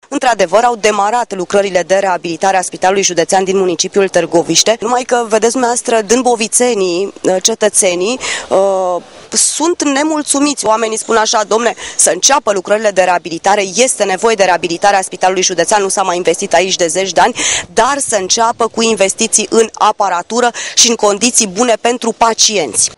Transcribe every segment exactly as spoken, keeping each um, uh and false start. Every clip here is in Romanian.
Într-adevăr, au demarat lucrările de reabilitare a Spitalului Județean din municipiul Târgoviște, numai că, vedeți dumneavoastră, dâmbovițenii, cetățenii, uh, sunt nemulțumiți. Oamenii spun așa: domne, să înceapă lucrările de reabilitare, este nevoie de reabilitarea Spitalului Județean, nu s-a mai investit aici de zeci de ani, dar să înceapă cu investiții în aparatură și în condiții bune pentru pacienți.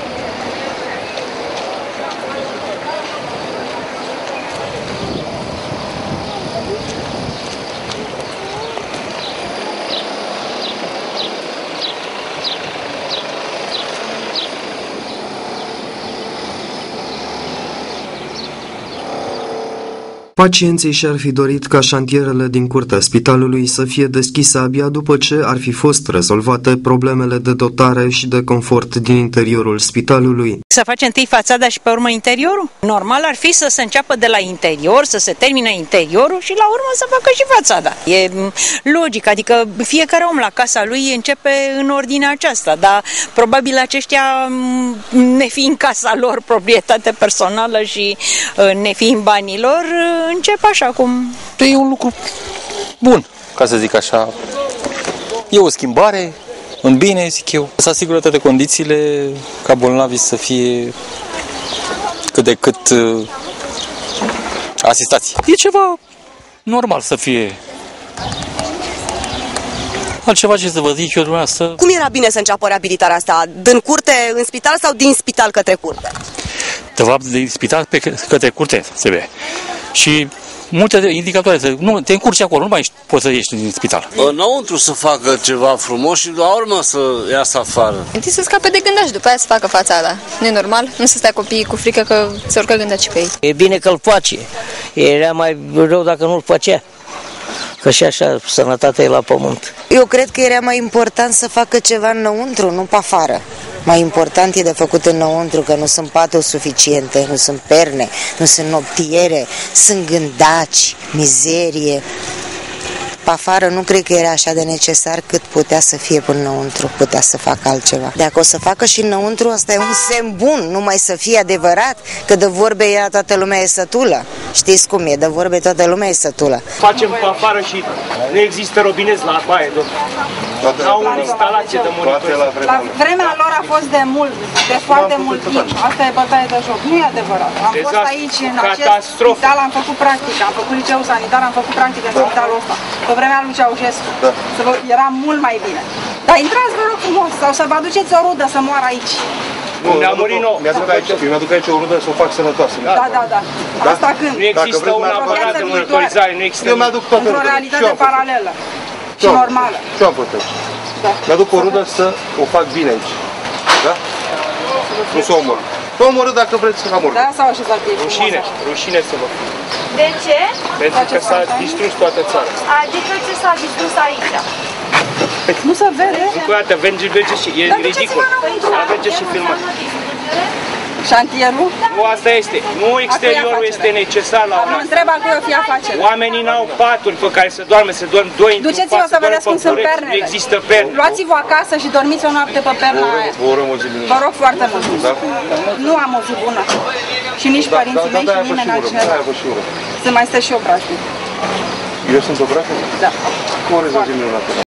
Pacienții și-ar fi dorit ca șantierele din curtea spitalului să fie deschise abia după ce ar fi fost rezolvate problemele de dotare și de confort din interiorul spitalului. Să facem întâi fațada și pe urmă interiorul? Normal ar fi să se înceapă de la interior, să se termine interiorul și la urmă să facă și fațada. E logic, adică fiecare om la casa lui începe în ordinea aceasta, dar probabil aceștia, nefiind casa lor, proprietate personală și nefiind banii lor, încep așa cum... E un lucru bun, ca să zic așa. E o schimbare în bine, zic eu. Să asigură toate condițiile ca bolnavii să fie cât de cât uh, asistați. E ceva normal să fie. Altceva ce să vă zic eu dumneavoastră. Cum era bine să înceapă reabilitarea asta? Din curte în spital sau din spital către curte? De fapt, din spital pe către curte se vede. Și multe indicatoare, nu, te încurci acolo, nu mai poți să ieși din spital. Înăuntru să facă ceva frumos și la urmă să iasă afară. Întâi să scape de gândaci, după aia să facă fațada. Nu e normal? Nu să stea copiii cu frică că se urcă gândaci pe ei. E bine că îl face. Era mai rău dacă nu-l făcea. Că și așa sănătatea e la pământ. Eu cred că era mai important să facă ceva înăuntru, nu pe afară. Mai important e de făcut înăuntru, că nu sunt paturi suficiente, nu sunt perne, nu sunt noptiere, sunt gândaci, mizerie. Pe afară nu cred că era așa de necesar cât putea să fie până înăuntru, putea să facă altceva. Dacă o să facă și înăuntru, asta e un semn bun, numai să fie adevărat, că de vorbe era toată lumea e sătulă. Știți cum e, de vorbe toată lumea e sătulă. Facem pe afară și nu există robinet la baie, domnule. Au o instalație de monitorizare. La vremea lor a fost de mult, de foarte mult timp. Asta e bătaie de joc. Nu e adevărat. Am fost aici în acest spital, am făcut practică, am făcut liceu sanitar, am făcut practică în spitalul ăsta. Pe vremea lui Ceaușescu. Era mult mai bine. Dar intrați, vă rog frumos, sau să vă aduceți o rudă să moară aici. Nu, ne-a murit nou. Mi-aduc aici, mi-aduc aici o rudă să o fac sănătoasă. Da, da, da. Asta când? Nu există un aparat de monitorizare, nu există. Eu mi-aduc toată într-o realitate paralelă și normală. Ce am făcut? Mi-aduc o rudă să o fac bine aici. Da? Nu să o omor. Nu omorât dacă vreți să omor. Da, sau așezat pe rușine, rușine să vă. De ce? Pentru că s-a distrus toată țara. Adică ce s-a distrus aici? Nu se vede? Încă o dată, venge și e ridicol. Merge și filmat. Șantierul? Nu, asta este. Nu exteriorul este necesar la un. Mă întreb a cui o fi afacere. Oamenii n-au paturi pe care să doarme, să dorm doi într-un pat. Duceți-vă să vedeți cum sunt pernele. Nu există perne. Luați-vă acasă și dormiți o noapte pe perna aia. Vă rog foarte mult. Nu am o zi bună. Și nici părinții mei și nimeni altcineva. Să mai stă și obrașnic. Eu sunt obrașnic? Da. Cum o rezolvi minunată?